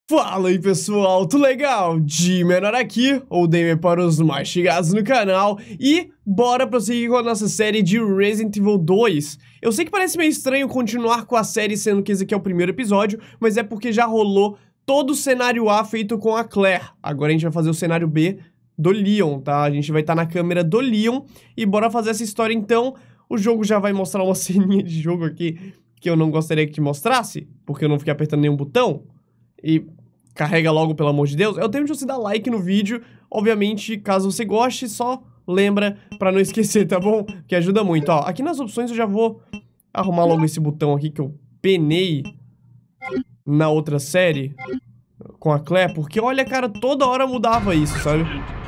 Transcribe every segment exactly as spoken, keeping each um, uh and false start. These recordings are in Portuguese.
Fala aí pessoal, tudo legal? De menor aqui, ou Damer para os mais chegados no canal. E bora prosseguir com a nossa série de Resident Evil dois. Eu sei que parece meio estranho continuar com a série sendo que esse aqui é o primeiro episódio, mas é porque já rolou todo o cenário A feito com a Claire. Agora a gente vai fazer o cenário B do Leon, tá? A gente vai estar na câmera do Leon e bora fazer essa história então. O jogo já vai mostrar uma ceninha de jogo aqui que eu não gostaria que mostrasse, porque eu não fiquei apertando nenhum botão. E carrega logo, pelo amor de Deus. Eu tenho de você dar like no vídeo. Obviamente, caso você goste, só lembra pra não esquecer, tá bom? Que ajuda muito, ó. Aqui nas opções eu já vou arrumar logo esse botão aqui que eu penei na outra série com a Claire, porque olha, cara, toda hora mudava isso, sabe?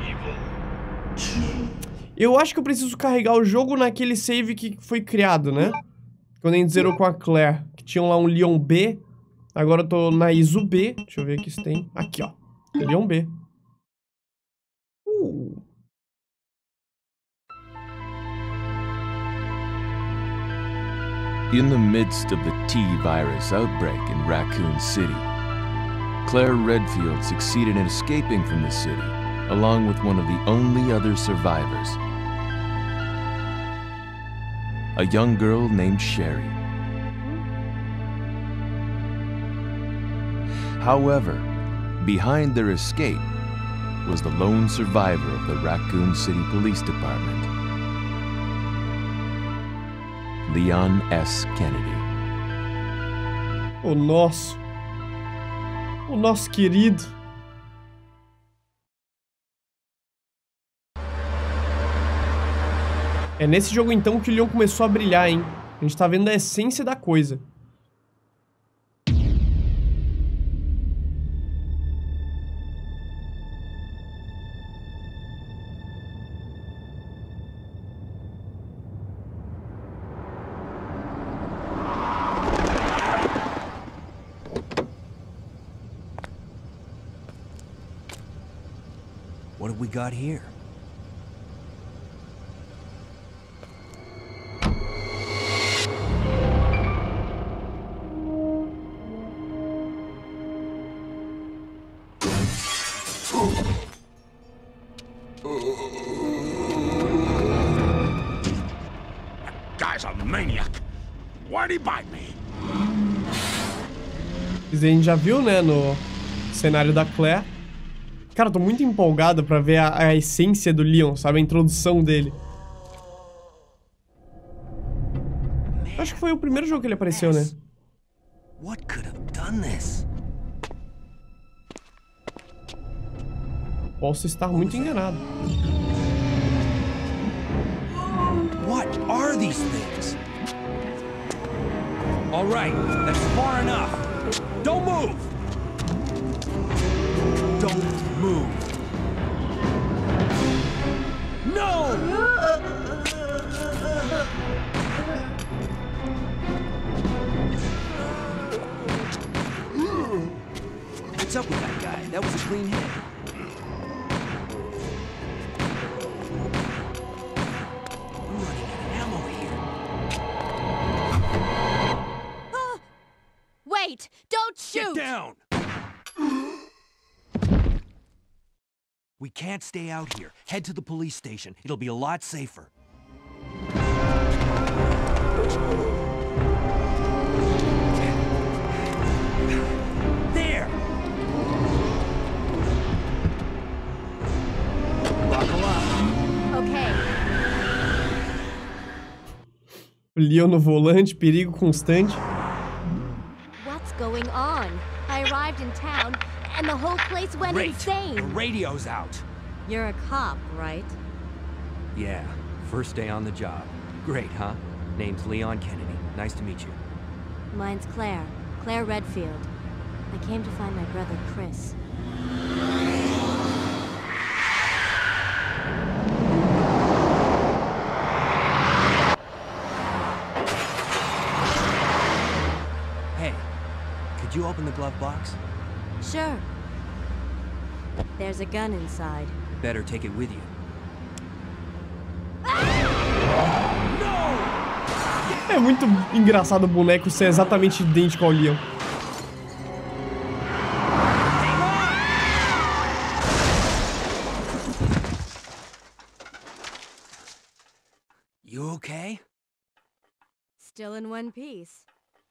Eu acho que eu preciso carregar o jogo naquele save que foi criado, né? Quando a gente zerou com a Claire, que tinha lá um Leon B. Agora eu tô na I S O B. Deixa eu ver aqui se tem. Aqui, ó. Leon B. Uh. In the midst of the T-virus outbreak in Raccoon City, Claire Redfield succeeded in escaping from the city, along with one of the only other survivors, a young girl named Sherry. However, behind their escape was the lone survivor of the Raccoon City Police Department, Leon S. Kennedy. O nosso. O nosso querido. É nesse jogo então que o Leon começou a brilhar, hein? A gente tá vendo a essência da coisa. What have we got here? That guy's a maniac. Why'd he bite me? Isso a gente já viu, né, no cenário da Claire. Cara, eu tô muito empolgado pra ver a, a essência do Leon, sabe? A introdução dele. Acho que foi o primeiro jogo que ele apareceu, né? What could have done this? Posso estar muito enganado. What are these things? All right, that's far enough. Don't move. Don't move. No! What's up with that guy? That was a clean hit. We're running out of ammo here. Ah! Wait! Don't shoot! Get down! We can't stay out here. Head to the police station. It'll be a lot safer. There! Buckle up. Okay. O Leon no volante, perigo constante. What's going on? I arrived in town, and the whole place went Great. insane. The radio's out. You're a cop, right? Yeah, first day on the job. Great, huh? Name's Leon Kennedy. Nice to meet you. Mine's Claire. Claire Redfield. I came to find my brother, Chris. Hey, could you open the glove box? Sure. There's a gun inside. Better take it with you. É muito engraçado o boneco ser exatamente idêntico ao Leon. Still in one piece.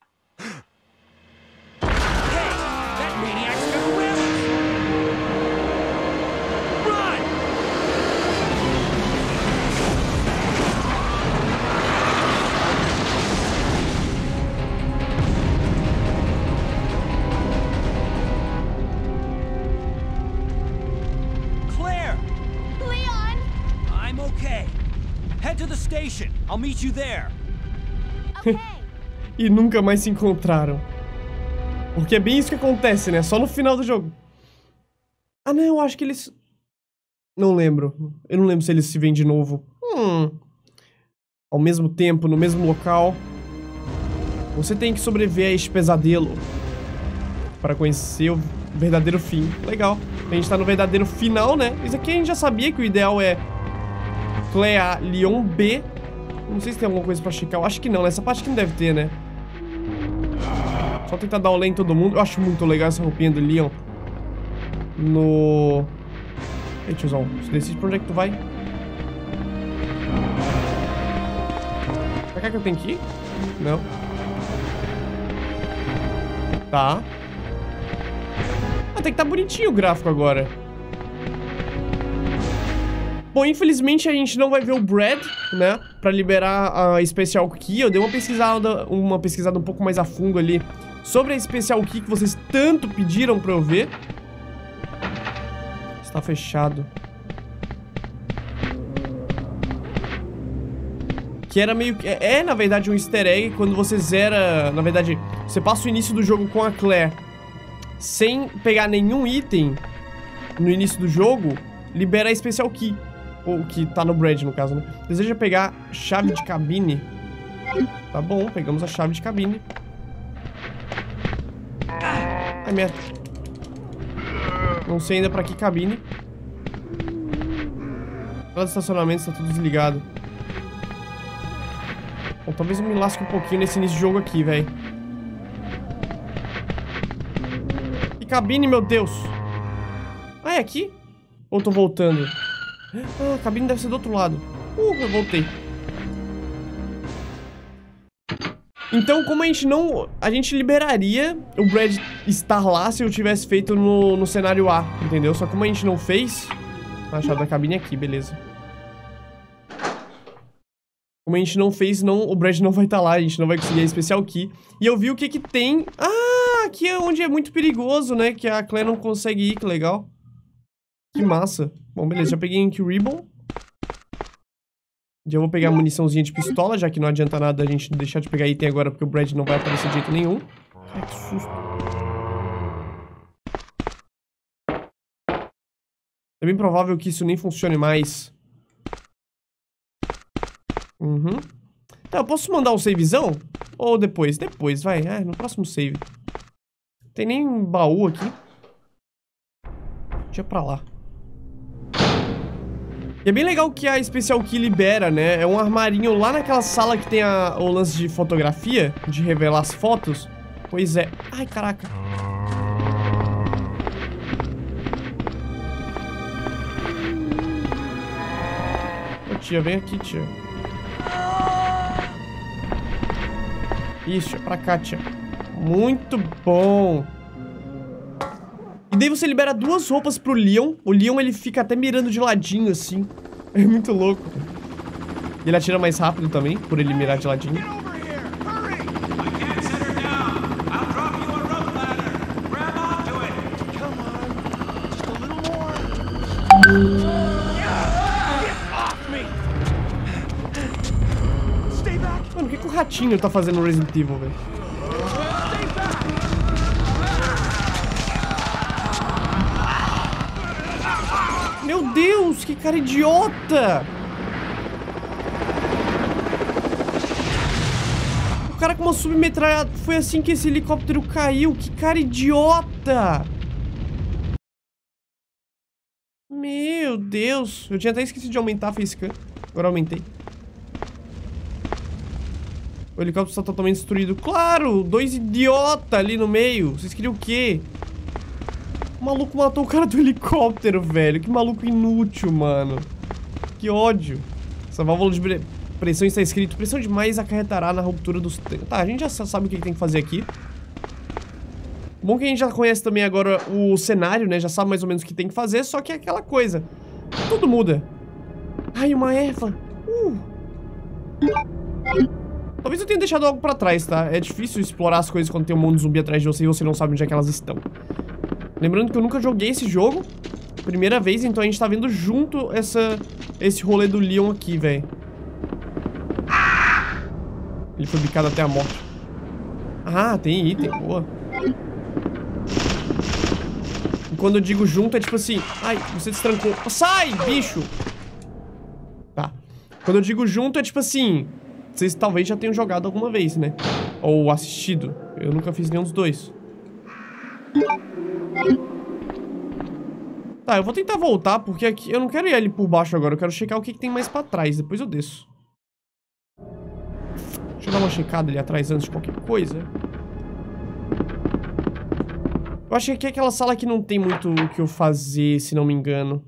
Hey, that maniac's gonna whip! Run! Claire! Leon! I'm okay. Head to the station. I'll meet you there. Okay. E nunca mais se encontraram. Porque é bem isso que acontece, né? Só no final do jogo. Ah, não, eu acho que eles... Não lembro. Eu não lembro se eles se veem de novo. Hum... Ao mesmo tempo, no mesmo local. Você tem que sobreviver a este pesadelo para conhecer o verdadeiro fim. Legal. A gente tá no verdadeiro final, né? Isso aqui a gente já sabia que o ideal é Claire A, Leon B. Não sei se tem alguma coisa pra checar. Eu acho que não. Nessa parte que não deve ter, né? Só tentar dar o lei em todo mundo. Eu acho muito legal essa roupinha do Leon. No... Ei, tiozão. Você decide pra onde é que tu vai? Pra cá que eu tenho que ir? Não. Tá. Ah, tem que tá bonitinho o gráfico agora. Bom, infelizmente a gente não vai ver o Brad, né? Pra liberar a Special Key. Eu dei uma pesquisada, uma pesquisada um pouco mais a fundo ali sobre a Special Key que vocês tanto pediram pra eu ver. Está fechado. Que era meio que... É, é, na verdade, um easter egg quando você zera... Na verdade, você passa o início do jogo com a Claire sem pegar nenhum item no início do jogo, libera a Special Key. Ou que tá no Brad, no caso, né? Deseja pegar chave de cabine. Tá bom, pegamos a chave de cabine. Ai, merda. Não sei ainda pra que cabine. Todo estacionamento está tudo desligado. Bom, talvez eu me lasque um pouquinho nesse início de jogo aqui, velho. Que cabine, meu Deus! Ah, é aqui? Ou tô voltando? Ah, a cabine deve ser do outro lado. Uh, eu voltei. Então, como a gente não... A gente liberaria o Brad estar lá se eu tivesse feito no, no cenário A, entendeu? Só como a gente não fez... A chave da cabine é aqui, beleza. Como a gente não fez, não, o Brad não vai estar lá. A gente não vai conseguir a Special Key. E eu vi o que que tem... Ah, aqui é onde é muito perigoso, né? Que a Claire não consegue ir, que legal. Que massa. Bom, beleza, já peguei Ink Ribbon. Já vou pegar a muniçãozinha de pistola, já que não adianta nada a gente deixar de pegar item agora, porque o Brad não vai aparecer de jeito nenhum. Ai, que susto. É bem provável que isso nem funcione mais. Uhum. Tá, eu posso mandar um savezão? Ou depois? Depois, vai. É, no próximo save. Não tem nem baú aqui. Deixa pra lá. E é bem legal que a Special Key libera, né? É um armarinho lá naquela sala que tem a, o lance de fotografia, de revelar as fotos. Pois é. Ai, caraca. Ô, tia, vem aqui, tia. Isso, pra cá, tia. Muito bom. E daí você libera duas roupas pro Leon. O Leon, ele fica até mirando de ladinho, assim. É muito louco. E ele atira mais rápido também, por ele mirar de ladinho. Mano, o que, que o ratinho tá fazendo no Resident Evil, velho? Meu Deus, que cara idiota! O cara com uma submetralhada. Foi assim que esse helicóptero caiu. Que cara idiota! Meu Deus. Eu tinha até esquecido de aumentar a facecam. Agora aumentei. O helicóptero está totalmente destruído. Claro! Dois idiotas ali no meio. Vocês queriam o quê? O maluco matou o cara do helicóptero, velho. Que maluco inútil, mano. Que ódio. Essa válvula de bre... pressão está escrito: pressão demais acarretará na ruptura dos... Tá, a gente já sabe o que tem que fazer aqui. Bom que a gente já conhece também agora o cenário, né? Já sabe mais ou menos o que tem que fazer, só que é aquela coisa. Tudo muda. Ai, uma erva. Uh. Talvez eu tenha deixado algo pra trás, tá? É difícil explorar as coisas quando tem um monte de zumbi atrás de você e você não sabe onde é que elas estão. Lembrando que eu nunca joguei esse jogo. Primeira vez, então a gente tá vendo junto essa, esse rolê do Leon aqui, velho. Ele foi bicado até a morte. Ah, tem item, boa. E quando eu digo junto é tipo assim... Ai, você destrancou. Sai, bicho! Tá. Quando eu digo junto é tipo assim... Vocês talvez já tenham jogado alguma vez, né? Ou assistido. Eu nunca fiz nenhum dos dois. Tá, eu vou tentar voltar, porque aqui eu não quero ir ali por baixo agora. Eu quero checar o que, que tem mais pra trás. Depois eu desço. Deixa eu dar uma checada ali atrás antes de qualquer coisa. Eu acho que aqui é aquela sala que não tem muito o que eu fazer, se não me engano.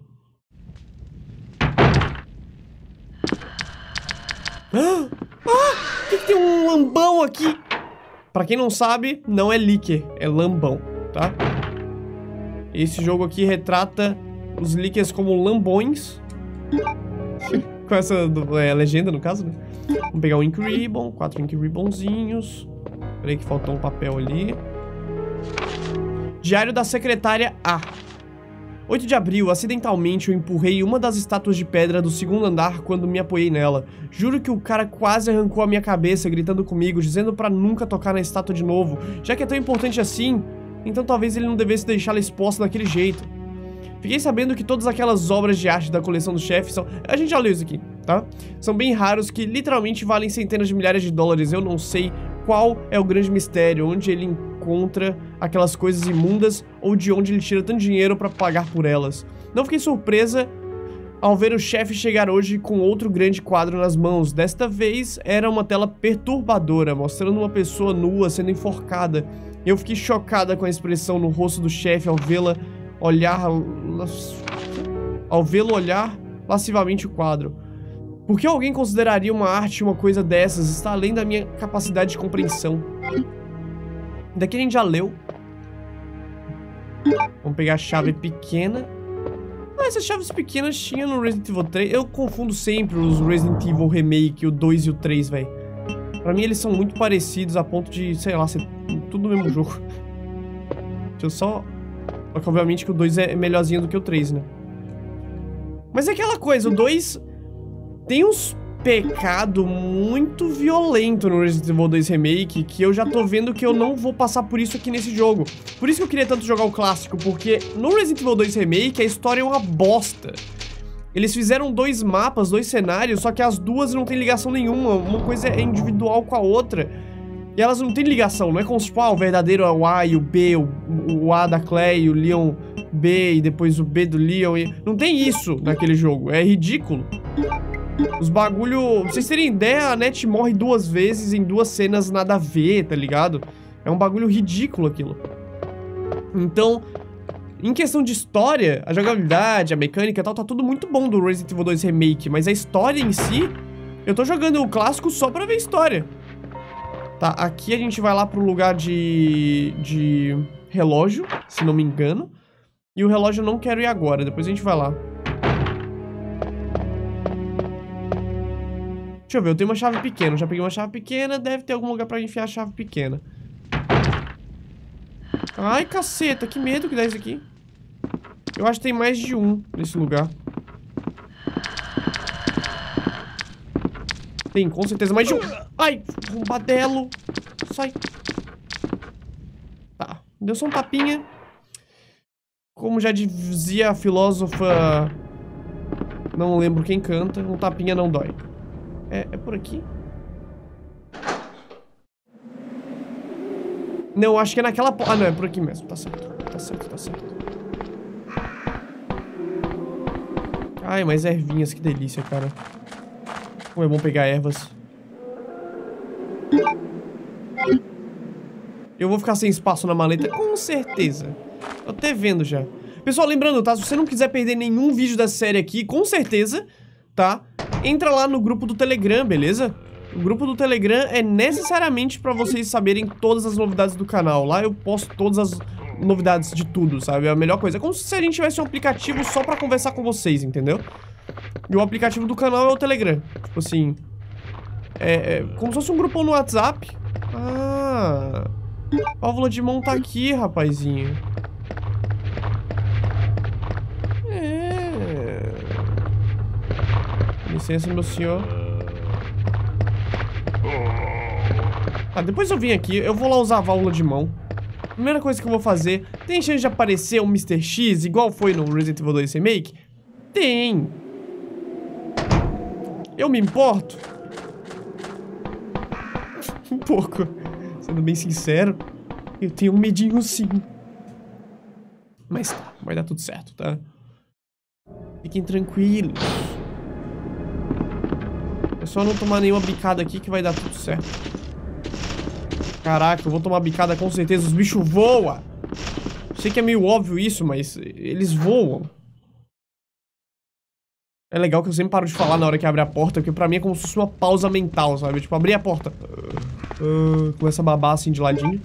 Ah! Ah! Por que, que tem um lambão aqui? Pra quem não sabe, não é Licker, é lambão, tá? Esse jogo aqui retrata os Lickers como lambões. Com essa é, legenda, no caso, né? Vamos pegar um Ink Ribbon, quatro Ink Ribbonzinhos. Peraí que faltou um papel ali. Diário da Secretária A. oito de abril, acidentalmente eu empurrei uma das estátuas de pedra do segundo andar quando me apoiei nela. Juro que o cara quase arrancou a minha cabeça gritando comigo, dizendo pra nunca tocar na estátua de novo. Já que é tão importante assim, então talvez ele não devesse deixá-la exposta daquele jeito. Fiquei sabendo que todas aquelas obras de arte da coleção do chefe são... A gente já leu isso aqui, tá? São bem raros, que literalmente valem centenas de milhares de dólares. Eu não sei qual é o grande mistério, onde ele encontra aquelas coisas imundas ou de onde ele tira tanto dinheiro pra pagar por elas. Não fiquei surpresa ao ver o chefe chegar hoje com outro grande quadro nas mãos. Desta vez era uma tela perturbadora, mostrando uma pessoa nua sendo enforcada. Eu fiquei chocada com a expressão no rosto do chefe ao vê-la olhar... Ao vê-lo olhar lascivamente o quadro. Por que alguém consideraria uma arte uma coisa dessas? Está além da minha capacidade de compreensão. Daqui a gente já leu. Vamos pegar a chave pequena. Ah, essas chaves pequenas tinha no Resident Evil três. Eu confundo sempre os Resident Evil Remake, o dois e o três, velho. Pra mim eles são muito parecidos a ponto de, sei lá, ser tudo no mesmo jogo. Deixa eu só... Só que obviamente que o dois é melhorzinho do que o três, né? Mas é aquela coisa, o dois tem uns pecados muito violentos no Resident Evil dois Remake que eu já tô vendo que eu não vou passar por isso aqui nesse jogo. Por isso que eu queria tanto jogar o clássico, porque no Resident Evil dois Remake a história é uma bosta. Eles fizeram dois mapas, dois cenários, só que as duas não tem ligação nenhuma. Uma coisa é individual com a outra. E elas não têm ligação, não é como tipo, ah, o verdadeiro é o A e o B, o, o A da Claire, o Leon B e depois o B do Leon. E... Não tem isso naquele jogo, é ridículo. Os bagulho... Pra vocês terem ideia, a Net morre duas vezes em duas cenas nada a ver, tá ligado? É um bagulho ridículo aquilo. Então, em questão de história, a jogabilidade, a mecânica e tal, tá tudo muito bom do Resident Evil dois Remake. Mas a história em si, eu tô jogando o clássico só pra ver história. Tá, aqui a gente vai lá pro lugar de, de relógio, se não me engano. E o relógio eu não quero ir agora, depois a gente vai lá. Deixa eu ver, eu tenho uma chave pequena, eu já peguei uma chave pequena, deve ter algum lugar pra enfiar a chave pequena. Ai, caceta, que medo que dá isso aqui. Eu acho que tem mais de um nesse lugar. Tem, com certeza, mais de um. Ai, arrombadelo. Sai. Tá, deu só um tapinha. Como já dizia a filósofa... Não lembro quem canta, um tapinha não dói. É, é por aqui? Não, acho que é naquela... Ah, não, é por aqui mesmo. Tá certo, tá certo, tá certo. Ai, mas ervinhas, que delícia, cara. Como é bom pegar ervas. Eu vou ficar sem espaço na maleta, com certeza. Tô até vendo já. Pessoal, lembrando, tá? Se você não quiser perder nenhum vídeo da série aqui, com certeza, tá? entra lá no grupo do Telegram, beleza? O grupo do Telegram é necessariamente pra vocês saberem todas as novidades do canal. Lá eu posto todas as novidades de tudo, sabe? É a melhor coisa. É como se a gente tivesse um aplicativo só pra conversar com vocês, entendeu? E o aplicativo do canal é o Telegram. Tipo assim... É, é como se fosse um grupão no WhatsApp. Ah... Válvula de mão tá aqui, rapazinho. É... Licença, meu senhor. Ah, depois eu vim aqui. Eu vou lá usar a válvula de mão. Primeira coisa que eu vou fazer... Tem chance de aparecer um mister X, igual foi no Resident Evil dois Remake? Tem. Eu me importo? Um pouco. Sendo bem sincero, eu tenho um medinho sim. Mas tá, vai dar tudo certo, tá? Fiquem tranquilos. É só não tomar nenhuma bicada aqui que vai dar tudo certo. Caraca, eu vou tomar bicada com certeza. Os bichos voam. Sei que é meio óbvio isso, mas eles voam. É legal que eu sempre paro de falar na hora que abre a porta, porque pra mim é como se fosse uma pausa mental, sabe? Tipo, abrir a porta. Uh, uh, começa a babar assim de ladinho.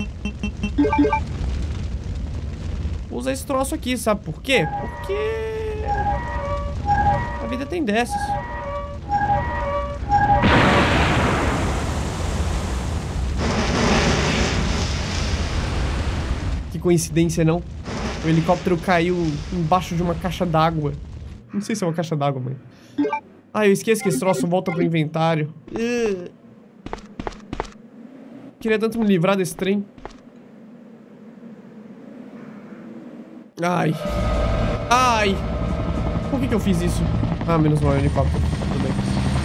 Vou usar esse troço aqui, sabe por quê? Porque... a vida tem dessas. Que coincidência, não? O helicóptero caiu embaixo de uma caixa d'água. Não sei se é uma caixa d'água, mãe. Ah, eu esqueço que esse troço volta pro inventário. Uh. Queria tanto me livrar desse trem. Ai. Ai. Por que que eu fiz isso? Ah, menos mal, helicóptero. Tudo bem.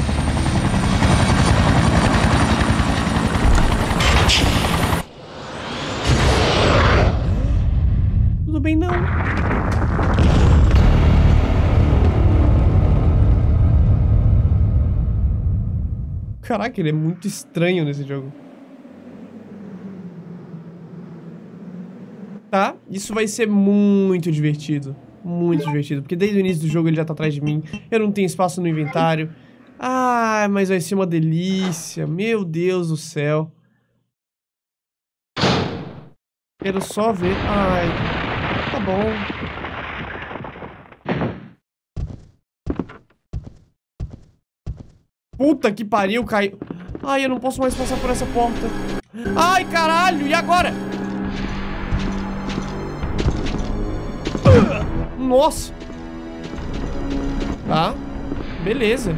Tudo bem, não. Caraca, ele é muito estranho nesse jogo. Tá, isso vai ser muito divertido. Muito divertido, porque desde o início do jogo ele já tá atrás de mim. Eu não tenho espaço no inventário. Ah, mas vai ser uma delícia. Meu Deus do céu. Quero só ver. Ai, tá bom. Puta que pariu, caiu. Ai, eu não posso mais passar por essa porta. Ai, caralho, e agora? Nossa. Tá, beleza.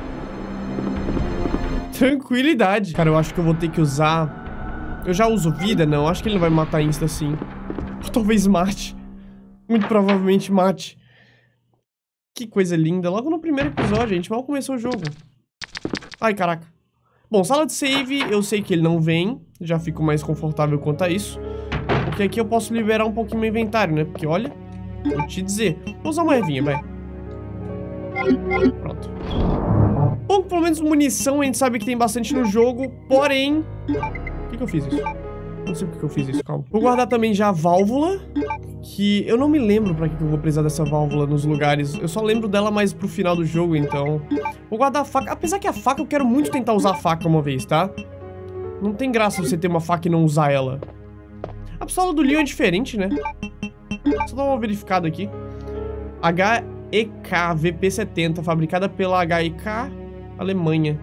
Tranquilidade. Cara, eu acho que eu vou ter que usar... Eu já uso vida? Não, acho que ele não vai matar insta assim. Talvez mate. Muito provavelmente mate. Que coisa linda. Logo no primeiro episódio, a gente mal começou o jogo. Ai, caraca. Bom, sala de save, eu sei que ele não vem. Já fico mais confortável quanto a isso. Porque aqui eu posso liberar um pouquinho meu inventário, né? Porque, olha, vou te dizer. Vou usar uma ervinha, vai. Pronto. Bom, pelo menos munição a gente sabe que tem bastante no jogo. Porém... Por que que eu fiz isso? Não sei por que eu fiz isso, calma. Vou guardar também já a válvula. Que eu não me lembro pra que eu vou precisar dessa válvula nos lugares. Eu só lembro dela mais pro final do jogo, então... Vou guardar a faca. Apesar que a faca, eu quero muito tentar usar a faca uma vez, tá? Não tem graça você ter uma faca e não usar ela. A pistola do Leon é diferente, né? Só dar uma verificada aqui. H E K V P setenta, fabricada pela H E K Alemanha.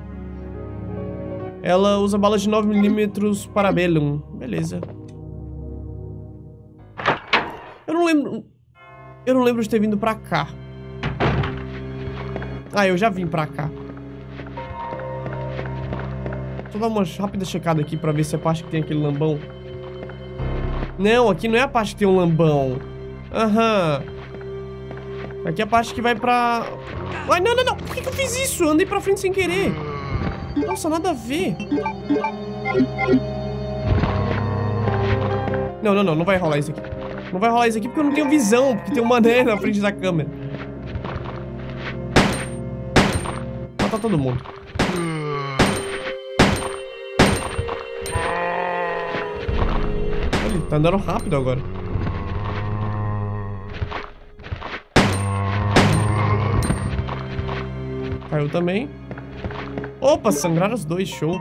Ela usa balas de nove milímetros Parabellum. Beleza. Eu não lembro... Eu não lembro de ter vindo pra cá. Ah, eu já vim pra cá. Deixa eu dar uma rápida checada aqui pra ver se é a parte que tem aquele lambão. Não, aqui não é a parte que tem um lambão. Aham. Aqui é a parte que vai pra... Ai, não, não, não. Por que que eu fiz isso? Eu andei pra frente sem querer. Nossa, nada a ver. Não, não, não. Não vai rolar isso aqui. Não vai rolar isso aqui porque eu não tenho visão. Porque tem um mané na frente da câmera. Matar todo mundo. Ele tá andando rápido agora. Caiu também. Opa, sangraram os dois, show.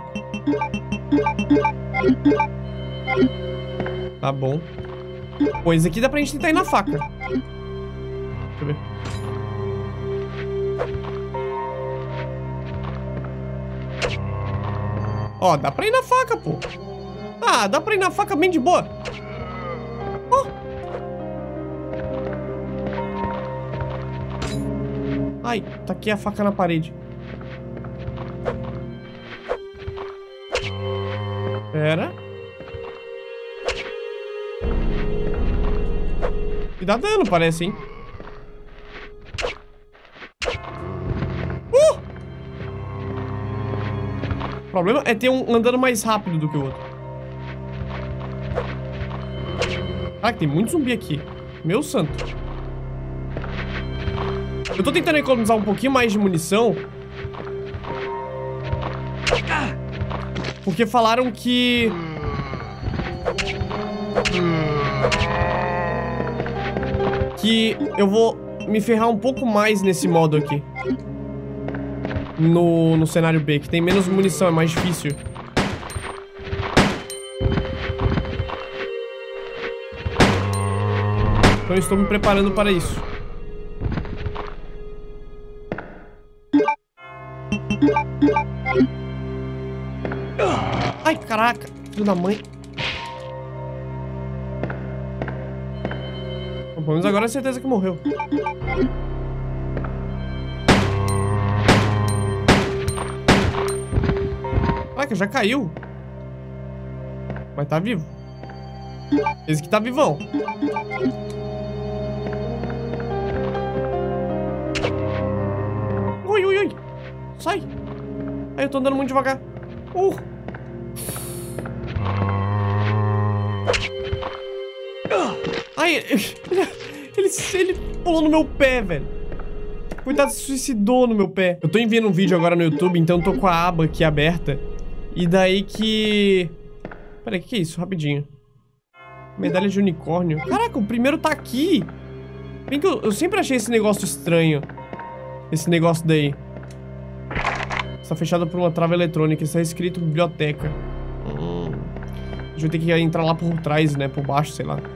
Tá bom. Pô, esse aqui dá pra gente tentar ir na faca. Deixa eu ver. Ó, dá pra ir na faca, pô. Ah, dá pra ir na faca bem de boa. Oh. Ai, taquei a faca na parede. Pera. E dá dano, parece, hein? Uh! O problema é ter um andando mais rápido do que o outro. Caraca, tem muito zumbi aqui. Meu santo. Eu tô tentando economizar um pouquinho mais de munição. Porque falaram que... Que eu vou me ferrar um pouco mais nesse modo aqui. No, no cenário B, que tem menos munição, é mais difícil. Então eu estou me preparando para isso. Ai, caraca, filho da mãe. Bom, pelo menos agora é certeza que morreu. Caraca, já caiu. Mas tá vivo. Esse aqui tá vivão. Ui, ui, ui. Sai. Ai, eu tô andando muito devagar. Uh. Ai, ele, ele, ele pulou no meu pé, velho. Coitado, se suicidou no meu pé. Eu tô enviando um vídeo agora no YouTube, então tô com a aba aqui aberta. E daí que... Peraí, o que, que é isso? Rapidinho. Medalha de unicórnio. Caraca, o primeiro tá aqui. Bem que eu, eu sempre achei esse negócio estranho. Esse negócio daí. Está fechado por uma trava eletrônica. Está escrito biblioteca. Hum. A gente vai ter que entrar lá por trás, né? Por baixo, sei lá.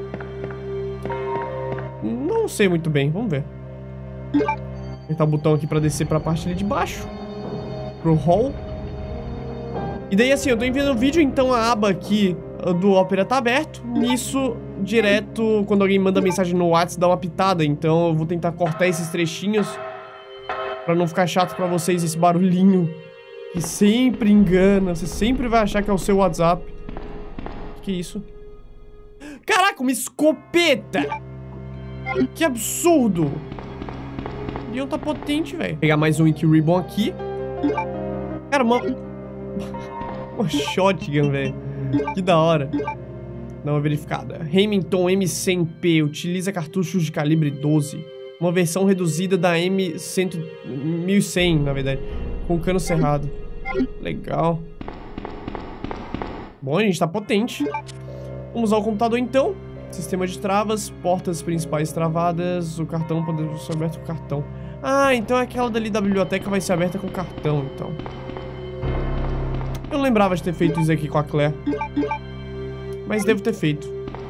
Não sei muito bem. Vamos ver. Apertar o botão aqui pra descer pra parte ali de baixo. Pro hall. E daí assim, eu tô enviando o vídeo, então a aba aqui do Opera tá aberto. Nisso, direto, quando alguém manda mensagem no WhatsApp, dá uma pitada. Então eu vou tentar cortar esses trechinhos pra não ficar chato pra vocês esse barulhinho que sempre engana. Você sempre vai achar que é o seu WhatsApp. Que isso? Caraca, uma escopeta! Que absurdo! O Leon tá potente, velho. Vou pegar mais um Ink Ribbon aqui. Cara, uma... uma shotgun, velho. Que da hora. Não, verificada. Remington M cem P utiliza cartuchos de calibre doze. Uma versão reduzida da M cem, mil e cem, na verdade. Com cano cerrado. Legal. Bom, a gente tá potente. Vamos usar o computador, então. Sistema de travas, portas principais travadas. O cartão pode ser aberto com cartão. Ah, então aquela dali da biblioteca vai ser aberta com cartão, então. Eu não lembrava de ter feito isso aqui com a Claire. Mas devo ter feito.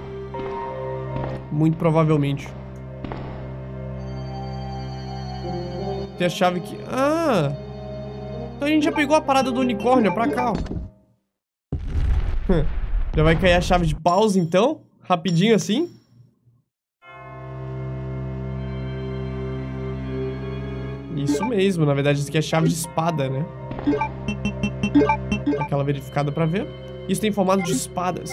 Muito provavelmente. Tem a chave que... Ah! Então a gente já pegou a parada do unicórnio pra cá, ó. Já vai cair a chave de pause, então? Rapidinho assim? Isso mesmo, na verdade isso aqui é chave de espada, né? Aquela verificada pra ver. Isso tem formato de espadas.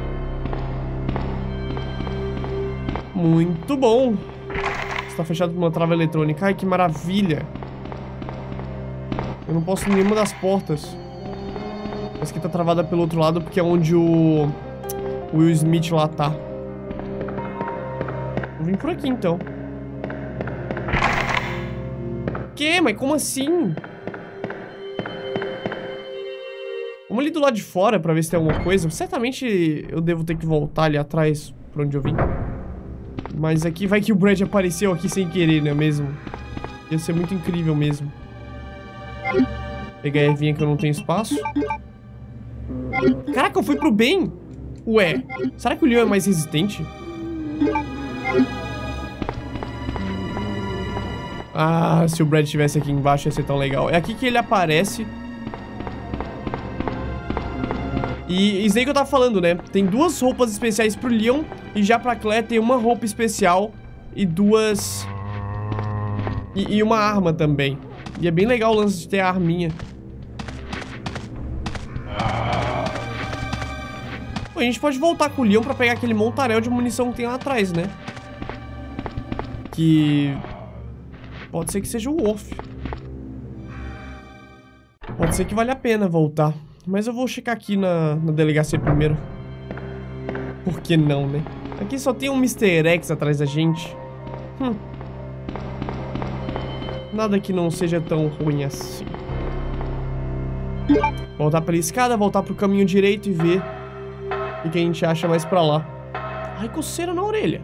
Muito bom. Está fechado por uma trava eletrônica. Ai, que maravilha. Eu não posso ir em nenhuma das portas. Essa aqui tá travada pelo outro lado porque é onde o... o Will Smith lá tá. Vou vir por aqui, então. Que? Mas como assim? Vamos ali do lado de fora pra ver se tem alguma coisa. Certamente eu devo ter que voltar ali atrás pra onde eu vim. Mas aqui vai que o Brad apareceu aqui sem querer, não é mesmo? Ia ser muito incrível mesmo. Pegar a ervinha que eu não tenho espaço. Caraca, eu fui pro bem! Ué, será que o Leon é mais resistente? Ah, se o Brad estivesse aqui embaixo ia ser tão legal. É aqui que ele aparece. E isso aí que eu tava falando, né? Tem duas roupas especiais pro Leon. E já pra Claire tem uma roupa especial. E duas... E, e uma arma também. E é bem legal o lance de ter a arminha. Pô, a gente pode voltar com o Leon pra pegar aquele montaréu de munição que tem lá atrás, né? Que... Pode ser que seja o Wolf. Pode ser que vale a pena voltar. Mas eu vou checar aqui na, na delegacia primeiro. Por que não, né? Aqui só tem um mister X atrás da gente. Hum. Nada que não seja tão ruim assim. Voltar pela escada, voltar pro caminho direito e ver o que a gente acha mais pra lá. Ai, coceira na orelha.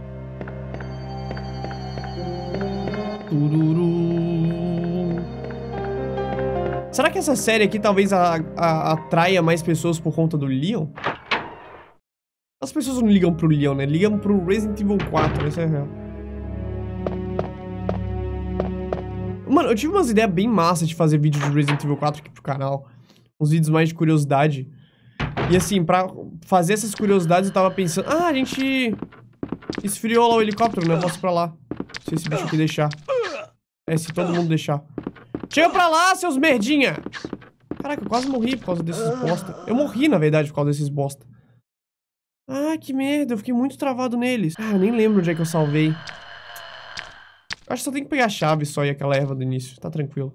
Tururu. Será que essa série aqui talvez a, a, atraia mais pessoas por conta do Leon? As pessoas não ligam pro Leon, né? Ligam pro Resident Evil quatro, essa é a real. Mano, eu tive umas ideias bem massas de fazer vídeo de Resident Evil quatro aqui pro canal. Uns vídeos mais de curiosidade. E assim, pra fazer essas curiosidades eu tava pensando... Ah, a gente esfriou lá o helicóptero, né? Eu posso ir pra lá. Se esse bicho aqui deixar. É, se todo mundo deixar. Chega pra lá, seus merdinha! Caraca, eu quase morri por causa desses bosta. Eu morri, na verdade, por causa desses bosta. Ah, que merda, eu fiquei muito travado neles. Ah, eu nem lembro onde é que eu salvei. Acho que só tem que pegar a chave só e aquela erva do início. Tá tranquilo.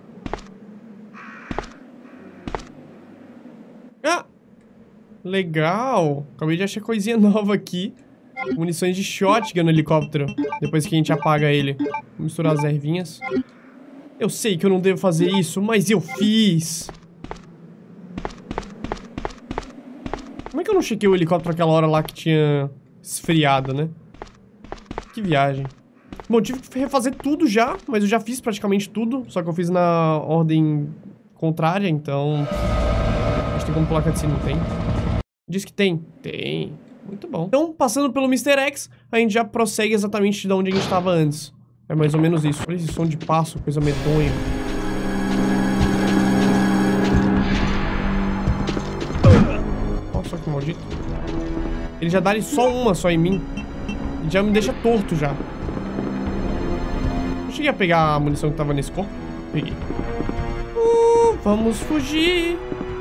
Ah! Legal! Acabei de achar coisinha nova aqui. Munições de shotgun no helicóptero. Depois que a gente apaga ele. Vou misturar as ervinhas. Eu sei que eu não devo fazer isso, mas eu fiz. Como é que eu não chequei o helicóptero aquela hora lá que tinha esfriado, né? Que viagem. Bom, eu tive que refazer tudo já, mas eu já fiz praticamente tudo. Só que eu fiz na ordem contrária, então... Acho que tem como pular cutscene, não tem? Diz que tem. Tem. Muito bom. Então, passando pelo mister X, a gente já prossegue exatamente de onde a gente estava antes. É mais ou menos isso. Olha esse som de passo, coisa medonha. Nossa, que maldito. Ele já dá só uma só em mim. E já me deixa torto já. Eu cheguei a pegar a munição que tava nesse corpo. Peguei. Uh, vamos fugir.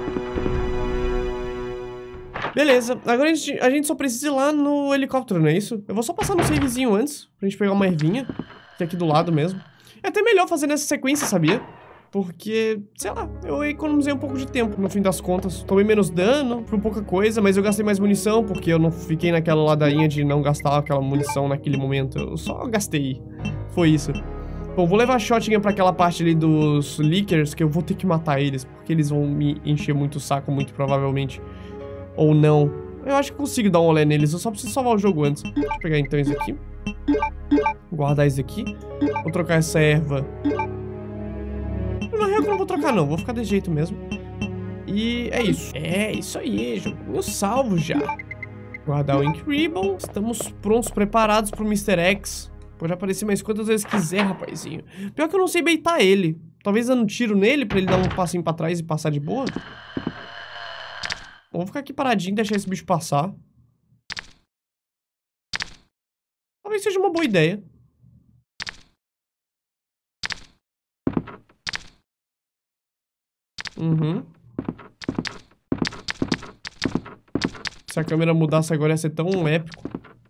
Beleza, agora a gente, a gente só precisa ir lá no helicóptero, não é isso? Eu vou só passar no savezinho antes, pra gente pegar uma ervinha, que é aqui do lado mesmo. É até melhor fazer nessa sequência, sabia? Porque, sei lá, eu economizei um pouco de tempo, no fim das contas. Tomei menos dano, por pouca coisa, mas eu gastei mais munição, porque eu não fiquei naquela ladainha de não gastar aquela munição naquele momento. Eu só gastei. Foi isso. Bom, vou levar a shotgun pra aquela parte ali dos leakers, que eu vou ter que matar eles, porque eles vão me encher muito o saco, muito provavelmente. Ou não. Eu acho que consigo dar um olé neles. Eu só preciso salvar o jogo antes. Deixa eu pegar então isso aqui. Guardar isso aqui. Vou trocar essa erva. Na real eu não vou trocar não. Vou ficar desse jeito mesmo. E é isso. É, isso aí. Joguinho salvo já. Guardar o Ink Ribbon. Estamos prontos, preparados pro mister X. Pode aparecer mais quantas vezes quiser, rapazinho. Pior que eu não sei baitar ele. Talvez dando um tiro nele pra ele dar um passinho pra trás e passar de boa. Vamos ficar aqui paradinho e deixar esse bicho passar. Talvez seja uma boa ideia. Uhum. Se a câmera mudasse agora ia ser tão épico.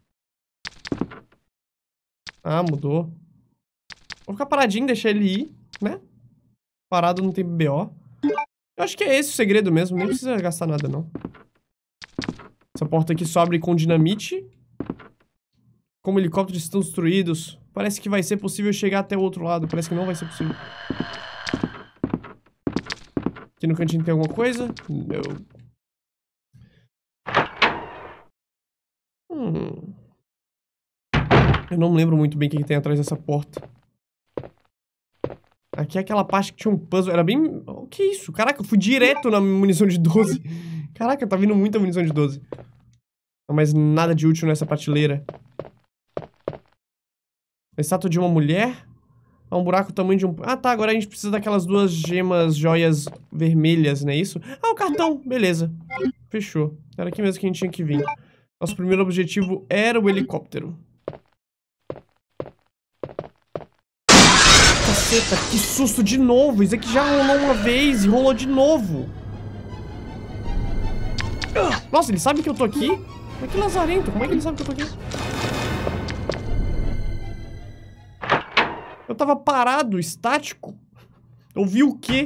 Ah, mudou. Vou ficar paradinho, deixar ele ir, né? Parado não tem B O. Eu acho que é esse o segredo mesmo, nem precisa gastar nada, não. Essa porta aqui só abre com dinamite. Como helicópteros estão destruídos, parece que vai ser possível chegar até o outro lado. Parece que não vai ser possível. Aqui no cantinho tem alguma coisa? Não. Hum. Eu não lembro muito bem o que tem atrás dessa porta. Aqui é aquela parte que tinha um puzzle. Era bem... O que é isso? Caraca, eu fui direto na munição de doze. Caraca, tá vindo muita munição de doze. Não, mas nada de útil nessa prateleira. A estátua de uma mulher. Há um buraco do tamanho de um... Ah, tá. Agora a gente precisa daquelas duas gemas, joias vermelhas, não é isso? Ah, o cartão. Beleza. Fechou. Era aqui mesmo que a gente tinha que vir. Nosso primeiro objetivo era o helicóptero. Caceta, que susto de novo. Isso aqui já rolou uma vez e rolou de novo. Nossa, ele sabe que eu tô aqui? Mas que lazarento. Como é que ele sabe que eu tô aqui? Eu tava parado, estático. Ouvi o quê?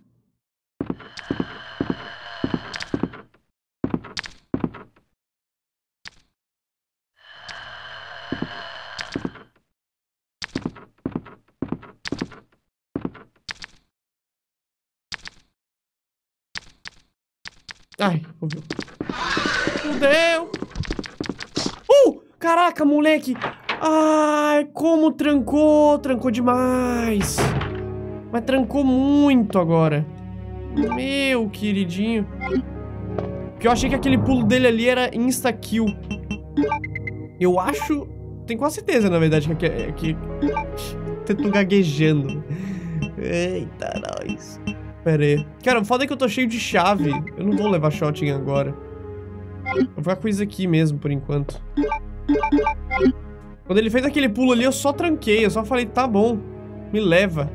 Ai, ouviu. Fudeu. Uh! Caraca, moleque. Ai, como trancou. Trancou demais. Mas trancou muito agora. Meu queridinho. Porque eu achei que aquele pulo dele ali era insta-kill. Eu acho... Tenho quase certeza, na verdade, que... que... que... tô gaguejando. Eita, nós. Pera aí. Cara, o foda é que eu tô cheio de chave. Eu não vou levar shotgun agora. Vou ficar com isso aqui mesmo, por enquanto. Quando ele fez aquele pulo ali, eu só tranquei. Eu só falei, tá bom. Me leva.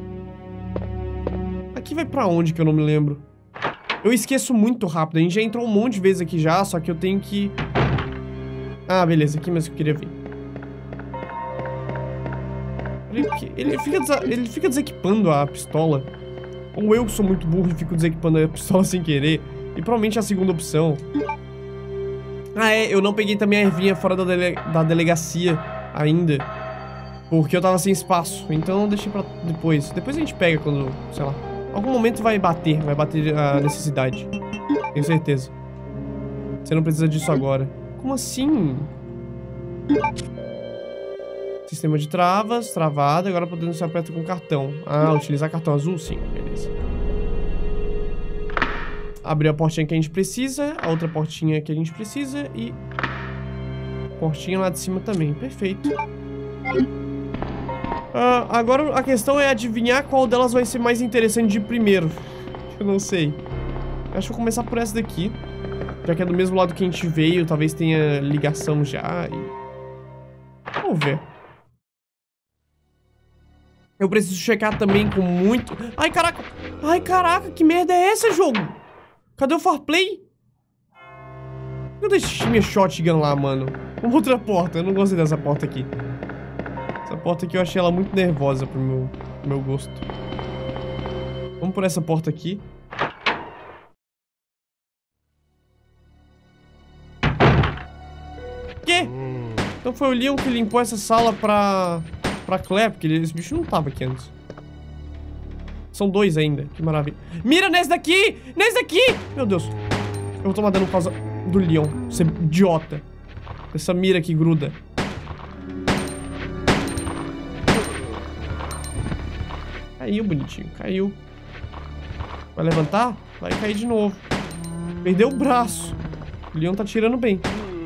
Aqui vai pra onde que eu não me lembro? Eu esqueço muito rápido. A gente já entrou um monte de vezes aqui já, só que eu tenho que... Ah, beleza. Aqui mesmo que eu queria vir. Ele fica, desa... ele fica desequipando a pistola. Ou eu sou muito burro e fico desequipando a pistola sem querer. E provavelmente é a segunda opção. Ah, é. Eu não peguei também a ervinha fora da, dele... da delegacia ainda. Porque eu tava sem espaço. Então eu deixei pra depois. Depois a gente pega quando, sei lá. Algum momento vai bater. Vai bater a necessidade. Tenho certeza. Você não precisa disso agora. Como assim? Sistema de travas, travado. Agora podemos ser aperto com cartão. Ah, utilizar cartão azul? Sim, beleza. Abrir a portinha que a gente precisa. A outra portinha que a gente precisa. E... portinha lá de cima também. Perfeito. Ah, agora a questão é adivinhar qual delas vai ser mais interessante de primeiro. Eu não sei. Acho que vou começar por essa daqui. Já que é do mesmo lado que a gente veio. Talvez tenha ligação já. E... vamos ver. Eu preciso checar também com muito... Ai, caraca! Ai, caraca! Que merda é essa, jogo? Cadê o Farplay? Eu deixei minha shotgun lá, mano. Uma outra porta. Eu não gostei dessa porta aqui. Essa porta aqui eu achei ela muito nervosa pro meu, pro meu gosto. Vamos por essa porta aqui. Quê? Então foi o Leon que limpou essa sala pra... pra Claire, porque esse bicho não tava aqui antes. São dois ainda, que maravilha. Mira nesse daqui! Nesse daqui! Meu Deus. Eu vou tomar dano por causa do Leon. Você é idiota. Essa mira que gruda. Caiu, bonitinho. Caiu. Vai levantar? Vai cair de novo. Perdeu o braço. O Leon tá tirando bem.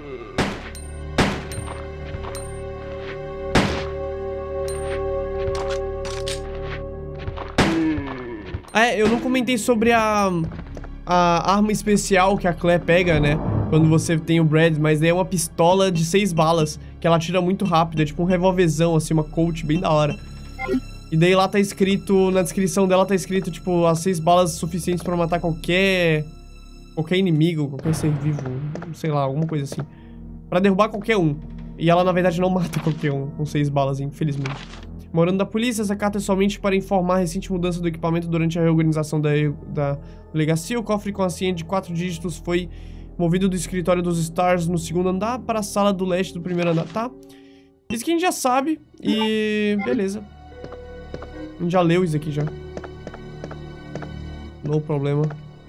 É, eu não comentei sobre a, a arma especial que a Claire pega, né? Quando você tem o Brad, mas é uma pistola de seis balas, que ela tira muito rápido, é tipo um revolvezão, assim, uma Colt bem da hora. E daí lá tá escrito, na descrição dela tá escrito, tipo, as seis balas suficientes pra matar qualquer... qualquer inimigo, qualquer ser vivo, sei lá, alguma coisa assim. Pra derrubar qualquer um. E ela, na verdade, não mata qualquer um com seis balas, infelizmente. Morando da polícia, essa carta é somente para informar a recente mudança do equipamento durante a reorganização da, da delegacia. O cofre com a senha de quatro dígitos foi movido do escritório dos Stars no segundo andar para a sala do leste do primeiro andar, tá? Isso que a gente já sabe e... beleza. A gente já leu isso aqui já. No problema.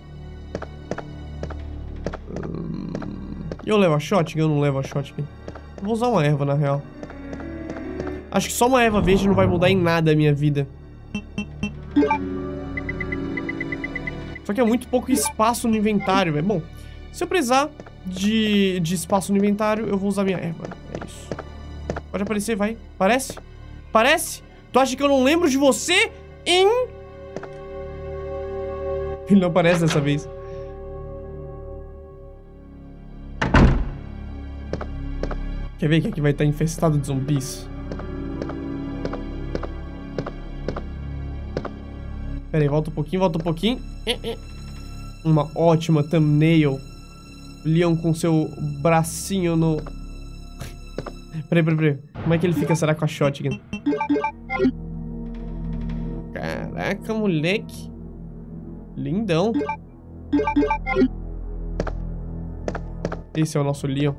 Hum... Eu levo a shotgun? Eu não levo a shotgun. Vou usar uma erva, na real. Acho que só uma erva verde não vai mudar em nada a minha vida. Só que é muito pouco espaço no inventário, velho. Bom, se eu precisar de, de espaço no inventário, eu vou usar minha erva. É isso. Pode aparecer, vai. Parece? Parece? Tu acha que eu não lembro de você? Hein? Ele não aparece dessa vez. Quer ver que aqui vai estar infestado de zumbis? Pera aí, volta um pouquinho, volta um pouquinho. Uma ótima thumbnail. Leon com seu bracinho no... Peraí, peraí, peraí. Como é que ele fica, será, com a shotgun? Caraca, moleque. Lindão. Esse é o nosso Leon.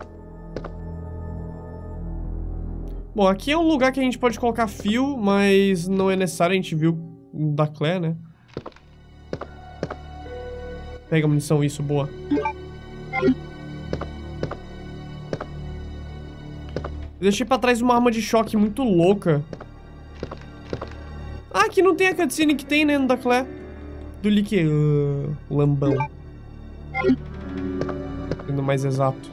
Bom, aqui é um lugar que a gente pode colocar fio, mas não é necessário, a gente viu da Claire, né? Pega a munição, isso, boa. Eu deixei pra trás uma arma de choque muito louca. Ah, aqui não tem a cutscene que tem, né, no da Claire. Do Lick... Uh, lambão. Sendo mais exato.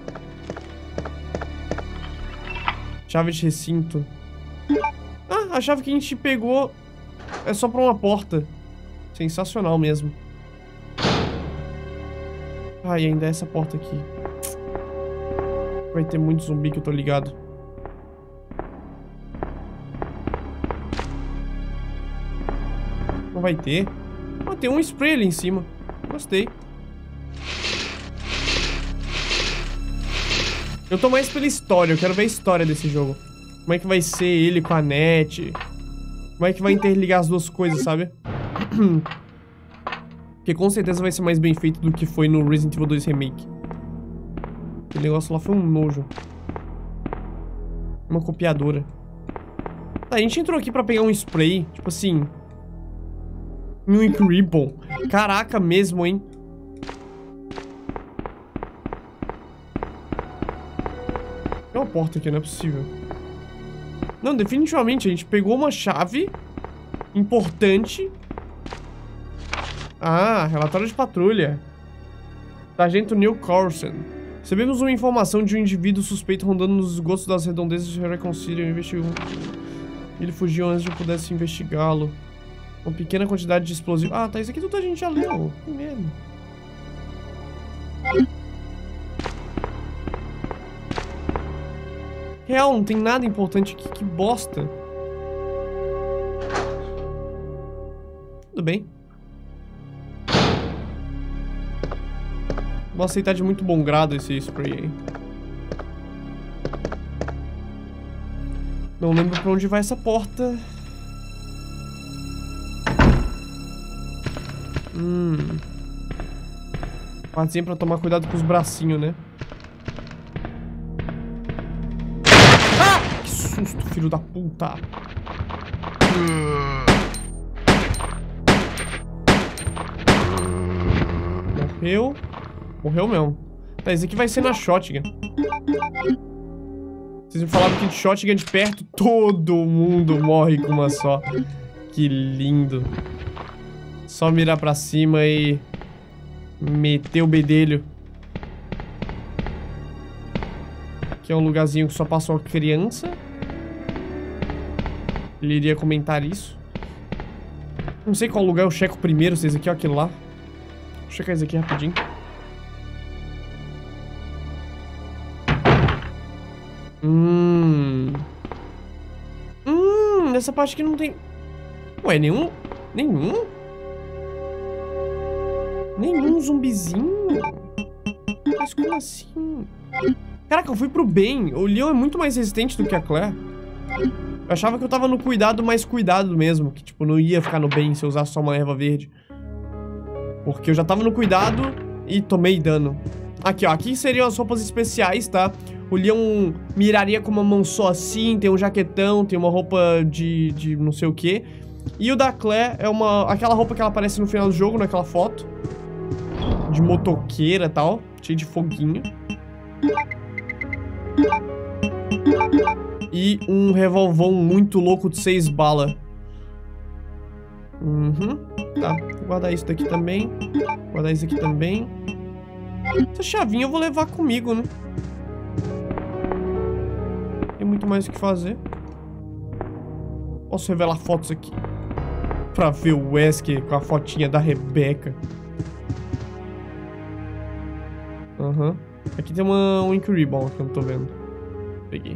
Chave de recinto. Ah, a chave que a gente pegou é só pra uma porta. Sensacional mesmo. Ah, e ainda é essa porta aqui. Vai ter muito zumbi que eu tô ligado. Não vai ter. Ah, tem um spray ali em cima. Gostei. Eu tô mais pela história, eu quero ver a história desse jogo. Como é que vai ser ele com a net? Como é que vai interligar as duas coisas, sabe? Porque com certeza vai ser mais bem feito do que foi no Resident Evil dois Remake. Aquele negócio lá foi um nojo. Uma copiadora. Tá, a gente entrou aqui pra pegar um spray, tipo assim... Um Incredible. Caraca mesmo, hein? Tem uma porta aqui, não é possível. Não, definitivamente, a gente pegou uma chave importante. Ah, relatório de patrulha. Sargento Neil Carlson. Recebemos uma informação de um indivíduo suspeito rondando nos esgotos das redondezas de Reconciliation. Investigou. Ele fugiu antes de eu pudesse investigá-lo. Uma pequena quantidade de explosivo. Ah, tá, isso aqui tudo a gente já leu. Que merda. Real, não tem nada importante aqui. Que bosta. Tudo bem. Vou aceitar de muito bom grado esse spray aí. Não lembro pra onde vai essa porta. Hum. Partezinha pra tomar cuidado com os bracinhos, né? Ah! Que susto, filho da puta. Morreu. Morreu mesmo. Tá, esse aqui vai ser na shotgun. Vocês me falaram que de shotgun de perto todo mundo morre com uma só. Que lindo. Só mirar pra cima e meter o bedelho. Aqui é um lugarzinho que só passa uma criança. Ele iria comentar isso. Não sei qual lugar eu checo primeiro, se esse aqui ou aquele lá. Vou checar esse aqui rapidinho. Hum. Hum, nessa parte aqui não tem... Ué, nenhum? Nenhum? Nenhum zumbizinho? Mas como assim? Caraca, eu fui pro bem. O Leon é muito mais resistente do que a Claire. Eu achava que eu tava no cuidado mais cuidado mesmo. Que, tipo, não ia ficar no bem se eu usasse só uma erva verde. Porque eu já tava no cuidado e tomei dano. Aqui, ó. Aqui seriam as roupas especiais, tá? O Leon miraria com uma mão só assim. Tem um jaquetão, tem uma roupa de, de não sei o que. E o da Claire é uma... aquela roupa que ela aparece no final do jogo, naquela foto. De motoqueira e tal. Cheio de foguinho. E um revolvão muito louco de seis balas. Uhum. Tá, vou guardar isso daqui também. Guardar isso aqui também. Essa chavinha eu vou levar comigo, né? Tem muito mais o que fazer. Posso revelar fotos aqui pra ver o Wesker com a fotinha da Rebecca. Aham. Uhum. Aqui tem uma, um Ink Ribbon que eu não tô vendo. Peguei.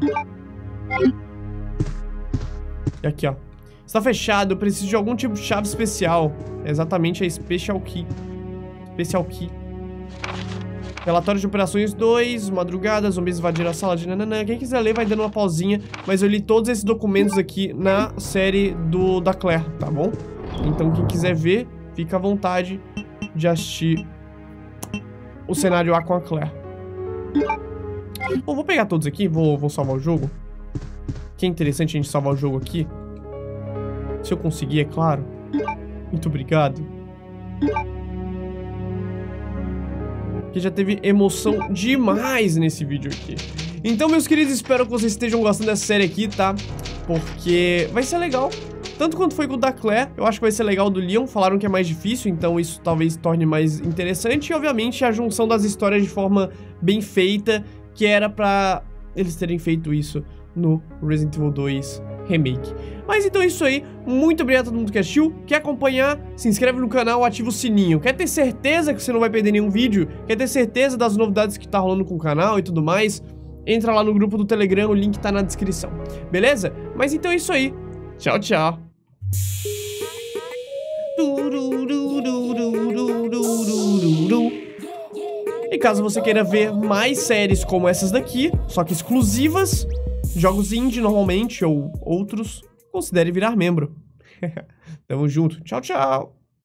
E aqui, ó. Está fechado, eu preciso de algum tipo de chave especial. É exatamente a Special Key. Special Key. Relatório de operações dois, madrugada, zumbis invadiram a sala de nananã. Quem quiser ler vai dando uma pausinha, mas eu li todos esses documentos aqui na série do da Claire, tá bom? Então quem quiser ver, fica à vontade de assistir o cenário A com a Claire. Bom, vou pegar todos aqui, vou, vou salvar o jogo. Que é interessante a gente salvar o jogo aqui. Se eu conseguir, é claro. Muito obrigado. Que já teve emoção demais nesse vídeo aqui. Então, meus queridos, espero que vocês estejam gostando dessa série aqui, tá? Porque vai ser legal. Tanto quanto foi com o da Claire, eu acho que vai ser legal do Leon. Falaram que é mais difícil, então isso talvez torne mais interessante. E, obviamente, a junção das histórias de forma bem feita, que era pra eles terem feito isso no Resident Evil dois Remake. Mas então é isso aí, muito obrigado a todo mundo que assistiu. Quer acompanhar? Se inscreve no canal, ativa o sininho. Quer ter certeza que você não vai perder nenhum vídeo? Quer ter certeza das novidades que tá rolando com o canal e tudo mais? Entra lá no grupo do Telegram, o link tá na descrição. Beleza? Mas então é isso aí. Tchau, tchau. E caso você queira ver mais séries como essas daqui, só que exclusivas, jogos indie normalmente ou outros, considere virar membro. Tamo junto. Tchau, tchau.